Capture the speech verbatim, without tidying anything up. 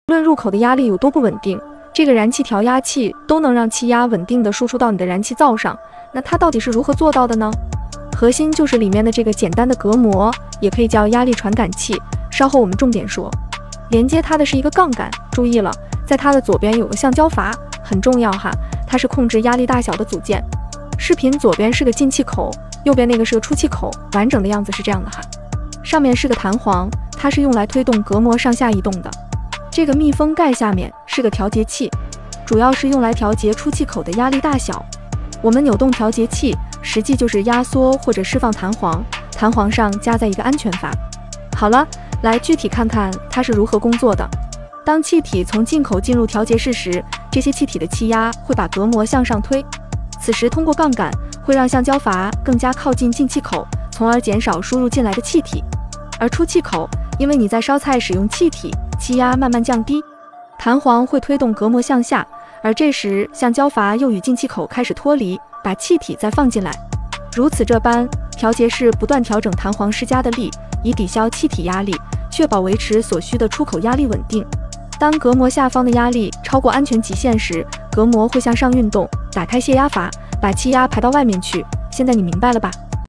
论入口的压力有多不稳定，这个燃气调压器都能让气压稳定的输出到你的燃气灶上。那它到底是如何做到的呢？核心就是里面的这个简单的隔膜，也可以叫压力传感器。稍后我们重点说。连接它的是一个杠杆，注意了，在它的左边有个橡胶阀，很重要哈，它是控制压力大小的组件。视频左边是个进气口，右边那个是个出气口，完整的样子是这样的哈。上面是个弹簧，它是用来推动隔膜上下移动的。这个密封盖下面是个调节器，主要是用来调节出气口的压力大小。我们扭动调节器，实际就是压缩或者释放弹簧，弹簧上加在一个安全阀。好了，来具体看看它是如何工作的。当气体从进口进入调节室时，这些气体的气压会把隔膜向上推，此时通过杠杆会让橡胶阀更加靠近进气口，从而减少输入进来的气体。而出气口，因为你在烧菜使用气体，气压慢慢降低，弹簧会推动隔膜向下，而这时橡胶阀又与进气口开始脱离，把气体再放进来。如此这般，调节室不断调整弹簧施加的力，以抵消气体压力，确保维持所需的出口压力稳定。当隔膜下方的压力超过安全极限时，隔膜会向上运动，打开泄压阀，把气压排到外面去。现在你明白了吧？